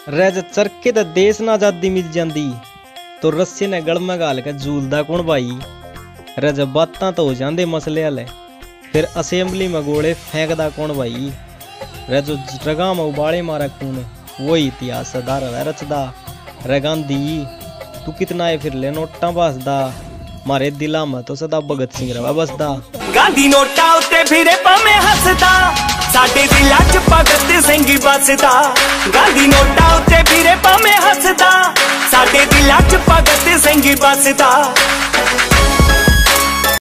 रज चरखे दा देश ना आजादी मिल जाती तो रस्से ने गल में गाल के झूलदा कौन भाई। रज बातां तो हो जांदे मसले हले फिर असेंबली में गोले फेंकदा कौन भाई। रज रगा में उबाले मारा खून वही इतिहास सदा रवै रचदा। रे गांधी तू कितना है फिर ले नोटा बसदा मारे दिला में तो सदा भगत सिंह रवा बसदा। गांधी नोटा उत्ते फिरे पमे हसदा साडे दिला च भगत सिंह बसदा। गांधी नोटा उत्ते फिरे पमे हसदा साडे दिला च भगत सिंह बसदा।